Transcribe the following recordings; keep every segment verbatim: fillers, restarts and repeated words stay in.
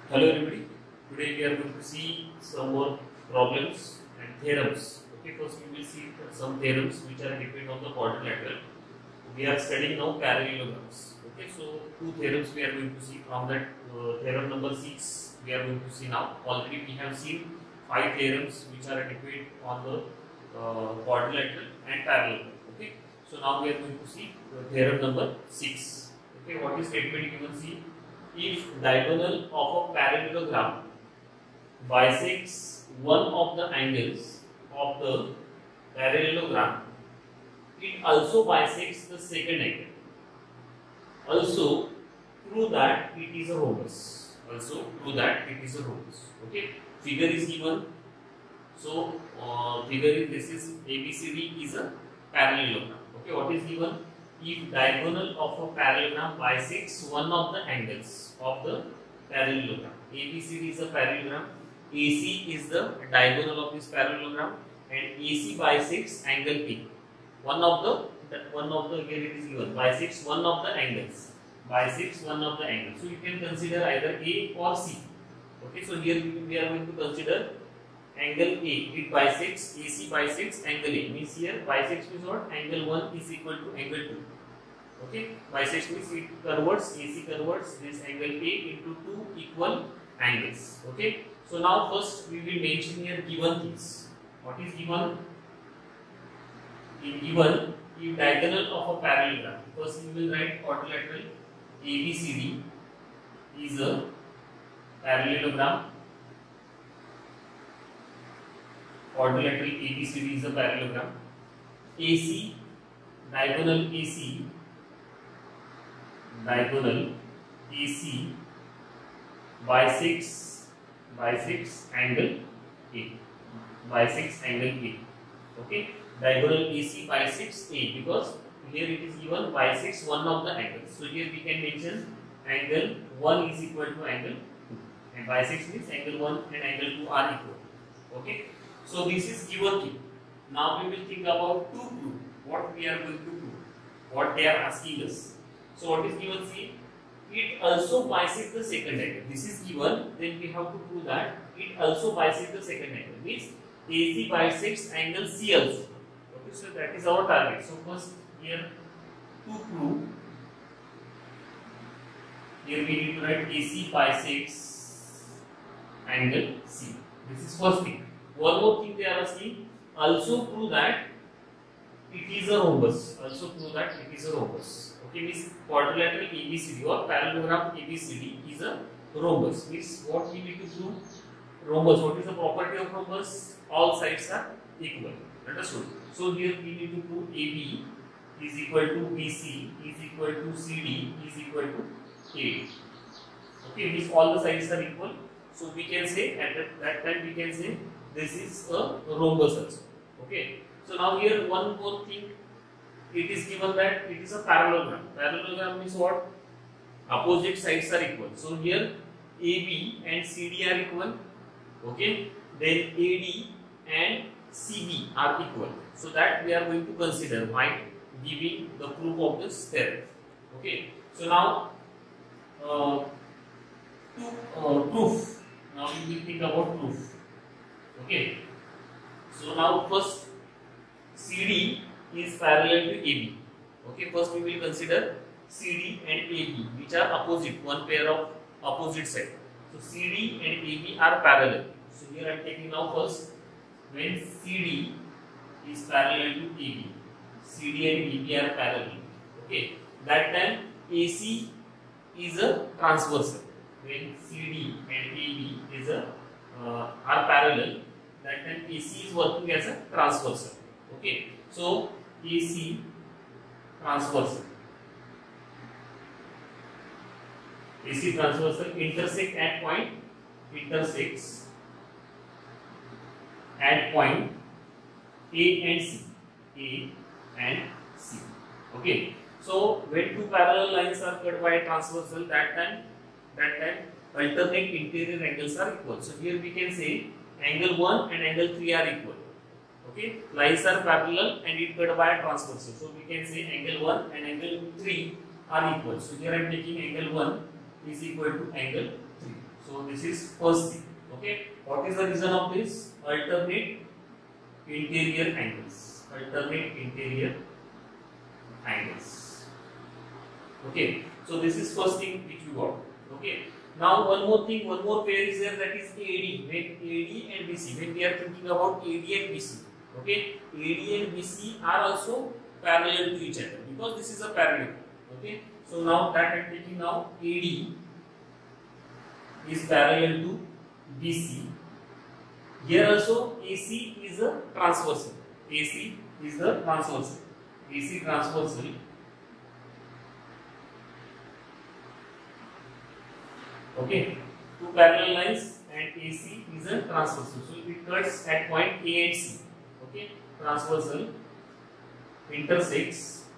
Hello everybody. Today we are going to see some more problems and theorems. Okay, first we will see some theorems which are depend on the quadrilateral. We are studying now parallelograms. Okay, so two theorems we are going to see from that uh, theorem number six. We are going to see now. Already we have seen five theorems which are depend on the uh, quadrilateral and parallelogram. Okay, so now we are going to see uh, theorem number six. Okay, what is statement given? See. If diagonal of a parallelogram bisects one of the angles of the parallelogram, it also bisects the second angle. Also, prove that it is a rhombus. Also, prove that it is a rhombus. Okay, figure is given. So, uh, figure is this is A B C D is a parallelogram. Okay, what is given? If diagonal of a parallelogram bisects one of the angles of the parallelogram. A B C D is a parallelogram. A C is the diagonal of this parallelogram, and A C bisects angle P. One of the one of the here it is given bisects one of the angles. Bisects one of the angles. So you can consider either A or C. Okay. So here we are going to consider angle A. It bisects A C bisects angle A. Means here bisects means what? Angle one is equal to angle two. Okay, bisects means it converts, A C converts this angle A into two equal angles. Okay, so now first we will mention here given things. What is given? In given, if diagonal of a parallelogram, first we will write quadrilateral A B C D is a parallelogram. Quadrilateral A B C D is a parallelogram. A C, diagonal A C. Diagonal A C bisects bisects angle A. Bisects angle A. Okay. Diagonal A C bisects A because here it is given bisects one of the angles. So here we can mention angle one is equal to angle two. And bisects means angle one and angle two are equal. Okay. So this is given thing. Now we will think about to prove what we are going to prove. What they are asking us. So what is given? See, it also bisects the second angle. This is given, then we have to prove that it also bisects the second angle. Means A C bisects angle C also. Okay, so that is our target. So first here to prove, here we need to write A C bisects angle C. This is first thing. One more thing they are asking, also prove that it is a rhombus. Also prove that it is a rhombus. Okay, means quadrilateral A B C D or parallelogram A B C D is a rhombus. Means what we need to prove? Rhombus. What is the property of rhombus? All sides are equal. Understood? So here we need to prove A B is equal to B C is equal to C D is equal to A D. Okay, means all the sides are equal. So we can say at that, that time we can say this is a rhombus also. Okay. So now here one more thing. It is given that it is a parallelogram. Parallelogram means what? Opposite sides are equal. So here A B and C D are equal. Okay. Then A D and C B are equal. So that we are going to consider by giving the proof of this theorem. Okay. So now uh, to uh, proof. Now we will think about proof. Okay. So now first C D is parallel to A B. Okay, first we will consider C D and A B, which are opposite, one pair of opposite side. So C D and A B are parallel. So here I am taking now first when C D is parallel to A B, C D and A B are parallel. Okay, that time A C is a transversal. When C D and A B is a uh, are parallel, that time A C is working as a transversal. Okay, so A C transversal. A C transversal intersect at point, intersects at point A and C. A and C. Okay. So when two parallel lines are cut by a transversal, that time, that time alternate interior angles are equal. So here we can say angle one and angle three are equal. Okay, lines are parallel and it cut by a transversal. So we can say angle one and angle three are equal. So here I am taking angle one is equal to angle three. So this is first thing. Okay. What is the reason of this? Alternate interior angles. Alternate interior angles. Okay. So this is first thing which you got. Okay. Now one more thing, one more pair is there, that is A D. When A D and B C, when we are thinking about A D and B C, okay, A D and B C are also parallel to each other because this is a parallel. Okay. So now that I am taking now A D is parallel to B C. Here also A C is a transversal. A C is the transversal. A C transversal. Okay, two parallel lines and A C is a transversal. So it cuts at point A and C. Okay, transversal intersects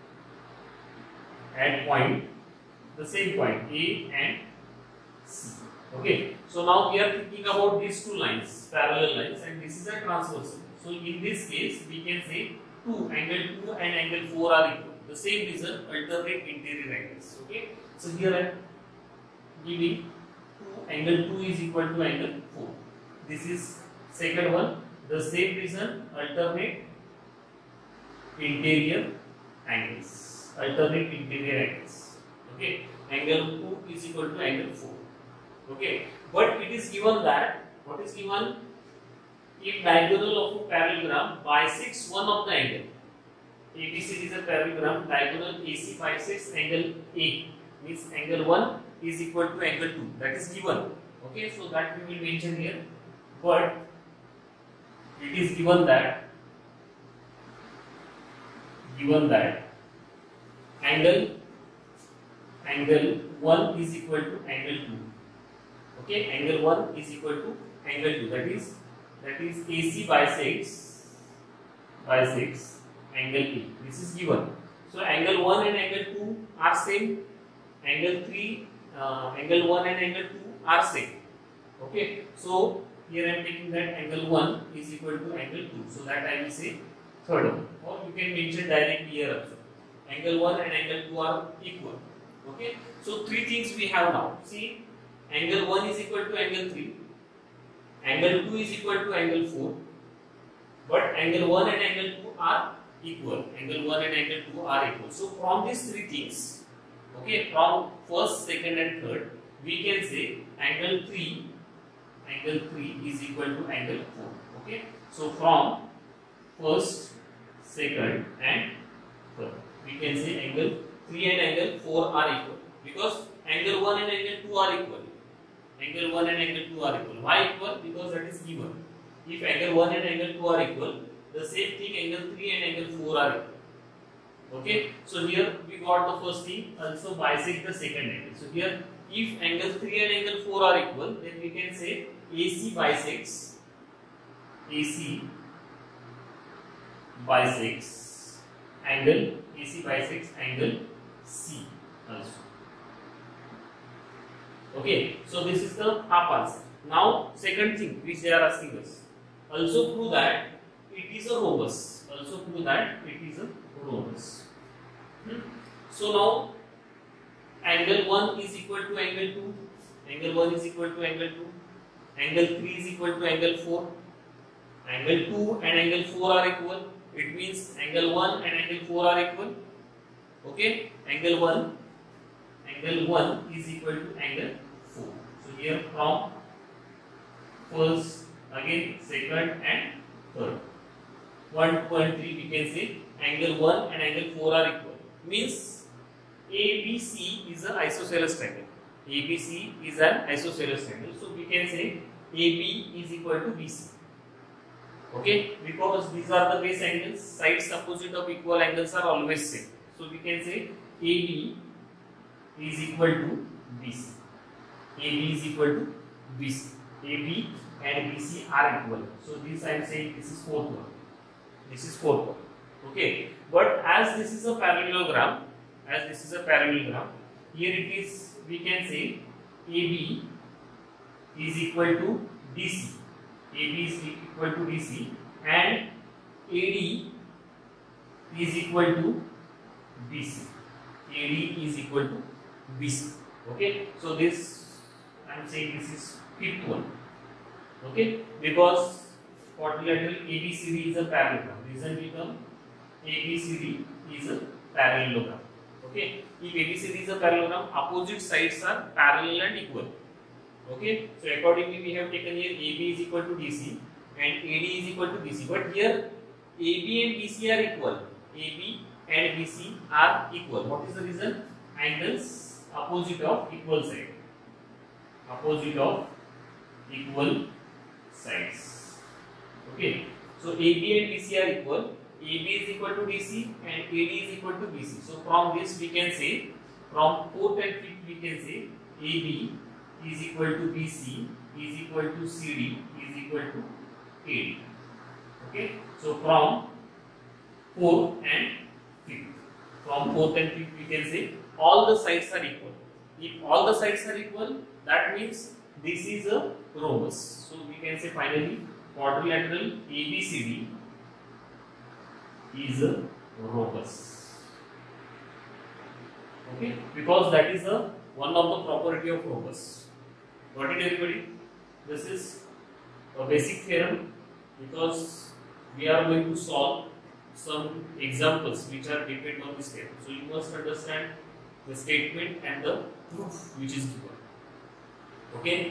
at point, the same point A and C. Okay, so now we are thinking about these two lines, parallel lines, and this is a transversal. So in this case, we can say two, angle two and angle four are equal. The same reason, alternate interior angles. Okay, so here I am giving two, angle two is equal to angle four. This is second one. The same reason, alternate interior angles. Alternate interior angles. Okay, angle two is equal to angle four. Okay, but it is given that, what is given? If diagonal of a parallelogram bisects one of the angle, A B C is a parallelogram, diagonal A C bisects angle A, means angle one is equal to angle two. That is given. Okay, so that we will mention here. But it is given that, given that angle angle one is equal to angle two. Okay, angle one is equal to angle two. That is that is A C bisects bisects angle A. This is given. So angle one and angle two are same. Angle three, uh, angle one and angle two are same. Okay. So here I am taking that angle one is equal to angle two. So that I will say third one. Or you can mention directly here also. Angle one and angle two are equal. Okay. So three things we have now. See. Angle one is equal to angle three, angle two is equal to angle four, but angle one and angle two are equal. Angle one and angle two are equal. So from these three things, okay, from first, second and third, we can say angle three, angle three is equal to angle four. Okay, so from first, second and third, we can say angle three and angle four are equal because angle one and angle two are equal. Angle one and angle two are equal. Why equal? Because that is given. If angle one and angle two are equal, the same thing angle three and angle four are equal. Okay. So here we got the first thing, also bisect the second angle. So here if angle three and angle four are equal, then we can say A C bisects A C bisects angle A C bisects angle C also. Okay, so this is the half answer. Now, second thing which they are asking us, also prove that it is a rhombus. Also prove that it is a rhombus. Hmm? So now, angle one is equal to angle two, angle one is equal to angle two, angle three is equal to angle four, angle two and angle four are equal. It means angle one and angle four are equal. Okay, angle one, angle one is equal to angle four. So here from first, again second and third, one, two and three we can say angle one and angle four are equal. Means A B C is an isosceles triangle. A B C is an isosceles triangle. So we can say A B is equal to B C. Okay, because these are the base angles, sides opposite of equal angles are always same. So we can say A B is equal to B C. A B is equal to B C. A B and B C are equal. So this I am saying this is fourth one. This is fourth one. Okay. But as this is a parallelogram, as this is a parallelogram, here it is, we can say A B is equal to D C. A B is equal to D C and A D is equal to B C. A D is equal to B C. Okay. So this I am saying this is fifth one. Okay, because quadrilateral A B C D is a parallelogram. Reason become A B C D is a parallelogram. Okay, if A B C D is a parallelogram, opposite sides are parallel and equal. Okay, so accordingly we have taken here A B is equal to D C and A D is equal to B C. But here A B and B C are equal. A B and B C are equal. What is the reason? Angles opposite of equal side. Opposite of equal sides. Okay, so A B and B C are equal. A B is equal to D C and A D is equal to B C. So from this we can say, from fourth and fifth we can say A B is equal to B C is equal to C D is equal to A D. Okay, so from fourth and fifth, from fourth and fifth we can say all the sides are equal. If all the sides are equal, that means this is a rhombus. So we can say finally quadrilateral A B C D is a rhombus. Okay, because that is a one of the property of rhombus. Got it, everybody? This is a basic theorem because we are going to solve some examples which are depend on this theorem. So you must understand the statement and the proof which is given. Okay.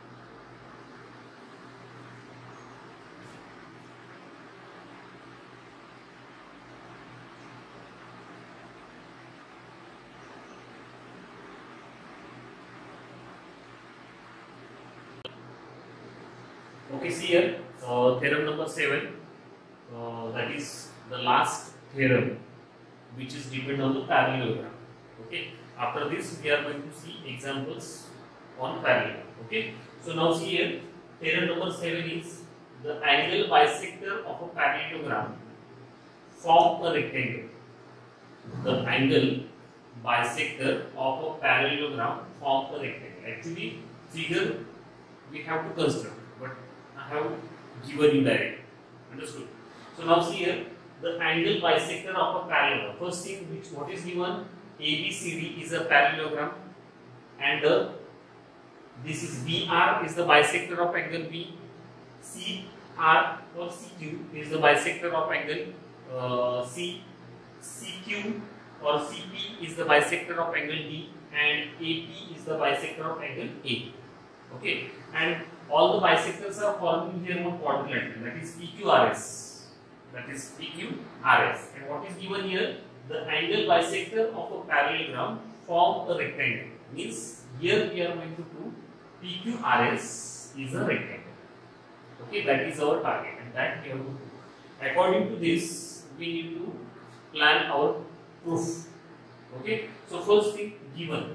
Okay, see here, uh, theorem number seven, uh, that is the last theorem which is depend on the parallelogram. Okay, after this we are going to see examples on parallelogram. Okay, so now see here, theorem number seven is the angle bisector of a parallelogram form a rectangle. The angle bisector of a parallelogram form a rectangle. Actually, figure we have to construct, but I have given you direct. Understood? So now see here, the angle bisector of a parallelogram. First thing, which what is given? A B C D is a parallelogram, and uh, this is B R is the bisector of angle B. C R or C Q is the bisector of angle uh, C. C Q or C P is the bisector of angle D, and A P is the bisector of angle A. Okay, and all the bisectors are forming here one quadrilateral, that is P Q R S. That is P Q R S. And what is given here? The angle bisector of a parallelogram form a rectangle. Means here we are going to prove P Q R S is a rectangle. Okay, that is our target, and that we have to prove. According to this, we need to plan our proof. Okay, so first thing, given.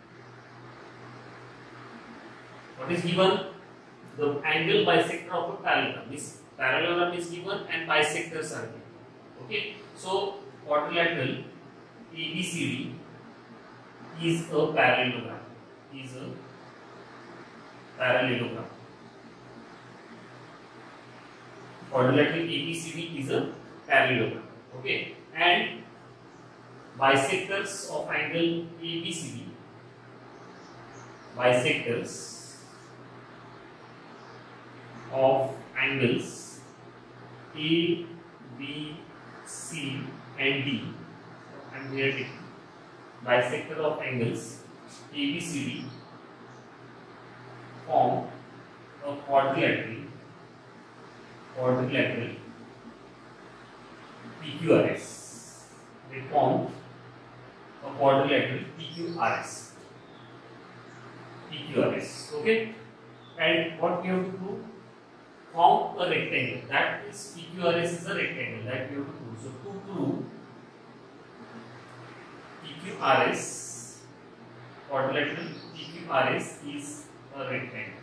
What is given? The angle bisector of a parallelogram. This parallelogram is given and bisectors are given. Okay, so quadrilateral A B C D is a parallelogram. Is a parallelogram. Quadrilateral A B C D is a parallelogram. Okay, and bisectors of angle A B C D. Bisectors of angles A, B, C and D. I am here taking bisector of angles A B C D form a quadrilateral quadrilateral P Q R S. They form a quadrilateral P Q R S. P Q R S. Okay, and what we have to prove? Form a rectangle. That is P Q R S is a rectangle. That we have to prove. So to prove P Q R S, quadrilateral P Q R S is a rectangle.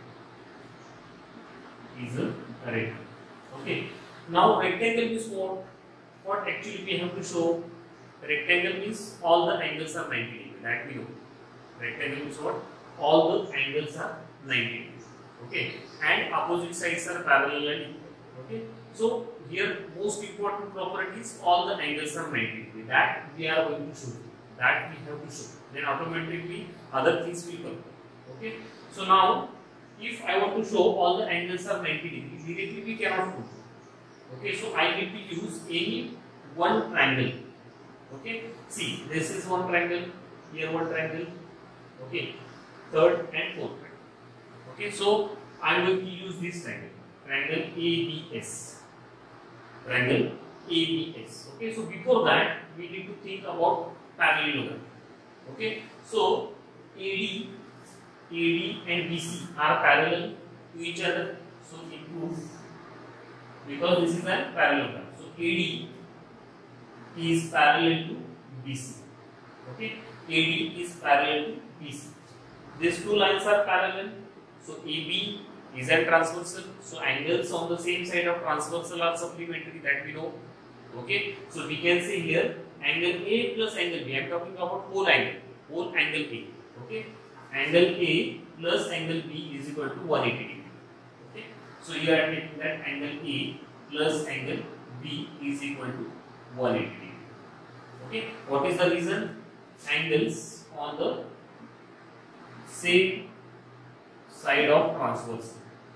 Is a rectangle. Okay. Now rectangle means what? What actually we have to show? Rectangle means all the angles are ninety degrees. That we know. Rectangle means what? All the angles are ninety degrees. Okay, and opposite sides are parallel and equal. Okay, so here most important property is all the angles are ninety degrees. That we are going to show. That we have to show. Then automatically other things will come. Okay. So now, if I want to show all the angles are ninety degrees, directly we cannot do. Okay. So I need to use any one triangle. Okay. See, this is one triangle. Here one triangle. Okay. Third and fourth triangle. Okay. So I am going to use this triangle. Triangle A B S. Triangle A B S. Okay. So before that, we need to think about parallelogram. Okay. So A D, A D and B C are parallel to each other. So improve, because this is a parallelogram. So A D is parallel to B C. Okay. A D is parallel to B C. These two lines are parallel. So A B is a transversal. So angles on the same side of transversal are supplementary, that we know. Okay. So we can say here angle A plus angle B. I am talking about whole angle. Whole angle A. Okay. Angle A plus angle B is equal to one hundred eighty degree. Okay. So you are taking that angle A plus angle B is equal to one hundred eighty degree. Okay. What is the reason? Angles on the same side of transversal.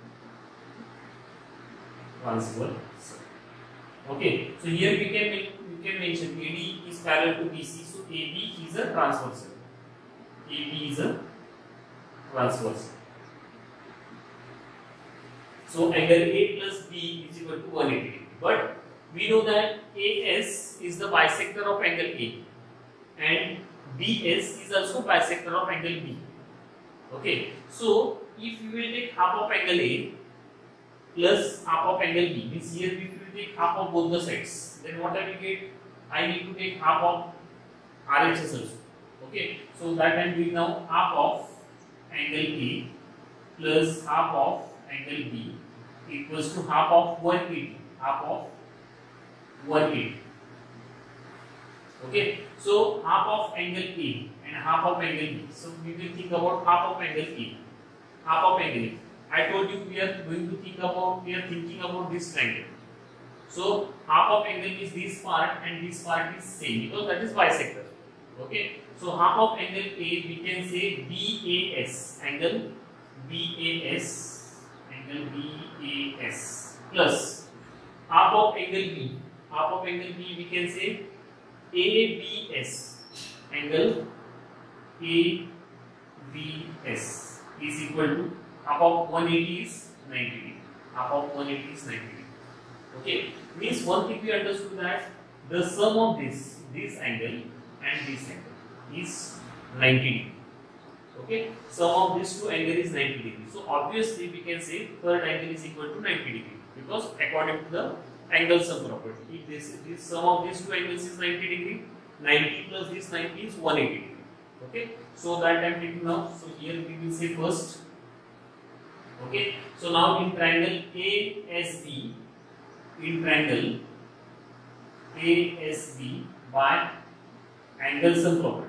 Transversal. Okay. So here we can make, we can mention A D is parallel to B C. So A B is a transversal. A B is a transversal. So angle A plus B is equal to one hundred eighty degree. But we know that A S is the bisector of angle A and B S is also bisector of angle B. Okay. So if we will take half of angle A plus half of angle B, means here if we will take half of both the sides, then what I will get? I need to take half of R H S also. Okay. So that I am doing now half of angle A plus half of angle B equals to half of one hundred eighty. Half of one hundred eighty. Okay. So half of angle A and half of angle B. So we will think about half of angle A. Half of angle A. I told you we are going to think about, we are thinking about this triangle. So half of angle is this part and this part is same, because that is bisector. Okay. So half of angle A we can say B A S, angle B A S, angle B A S plus half of angle B, half of angle B we can say A B S, angle A B S is equal to half of one hundred eighty is ninety degree. Half of one hundred eighty is ninety degree. Okay. Means one thing we understood, that the sum of this, this angle and this angle is ninety degree. Okay. Sum of these two angle is ninety degree. So obviously we can say third angle is equal to ninety degree, because according to the angle sum property, if this, this sum of these two angles is ninety degree, ninety plus this ninety is one hundred eighty degree. Okay. So that I am taking now. So here we will say first. Okay. So now in triangle A S B, in triangle A S B by angle sum property.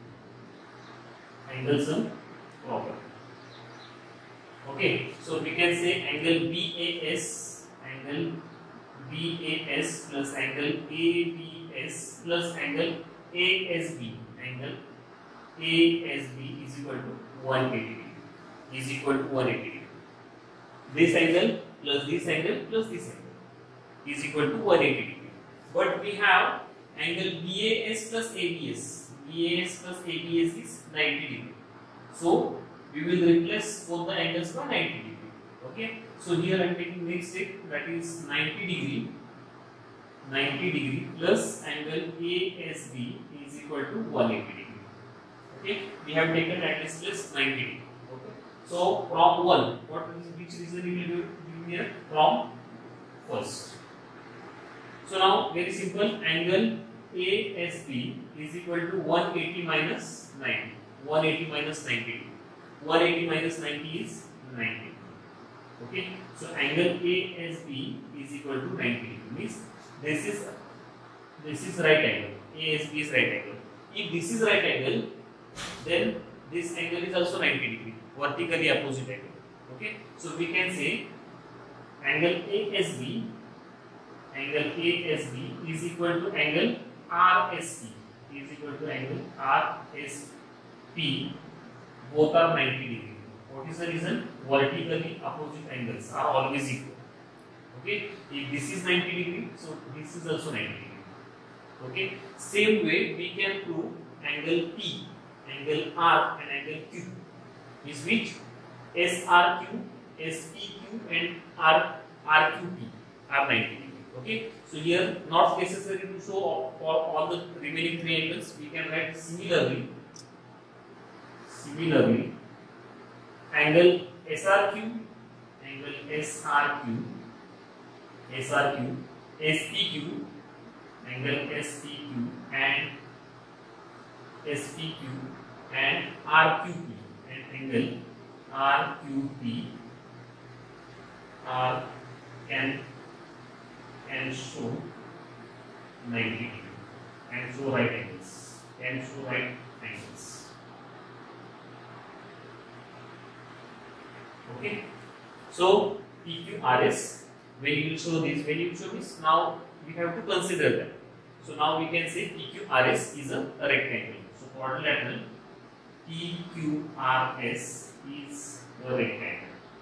Angle sum property. Okay. So we can say angle B A S, angle B A S plus angle A B S plus angle A S B, angle A S B is equal to one hundred eighty degree. Is equal to one hundred eighty degree. This angle plus this angle plus this angle is equal to one hundred eighty degree. But we have angle B A S plus A B S. B A S plus A B S is ninety degree. So we will replace both the angles by ninety degree. Okay. So here I am taking next step, that is ninety degree. ninety degree plus angle A S B is equal to one hundred eighty degree. Okay. We have taken at least plus ninety degree. Okay. So from one, what is, which reason we will do here? From first. So now very simple, angle A S B is equal to one hundred eighty minus ninety. one hundred eighty minus ninety. one hundred eighty minus ninety is ninety. Okay. So angle A S B is equal to ninety. Means this is this is right angle. A S B is right angle. If this is right angle, then this angle is also ninety degree, vertically opposite angle. Okay. So we can say angle A S B, angle A S B is equal to angle R S P, is equal to angle R S P both are ninety degree. What is the reason? Vertically opposite angles are always equal. Okay, if this is ninety degree, so this is also ninety degree. Okay, same way we can prove angle P, angle R and angle Q is which S R Q, S P Q and R R Q P are ninety degree. Okay, so here not necessary to show all, all, all the remaining three angles. We can write similarly, similarly angle S R Q, angle S R Q, S R Q, S P Q, angle S P Q and S P Q and R Q P and angle R Q P are can can show ninety degree and show right angles, can show right angles. Okay, so P Q R S, when you will show this, when you show this, now we have to consider that. So now we can say P Q R S is a rectangle. So quadrilateral P Q R S is a rectangle.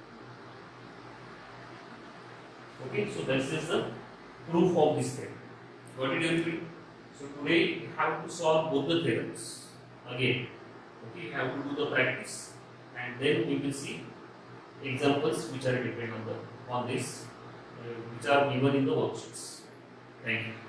Okay, so this is the proof of this theorem. Got it, everybody? So today we have to solve both the theorems again. Okay, you have to do the practice and then we will see examples which are dependent on the on this, uh, which are given in the worksheets. Thank you.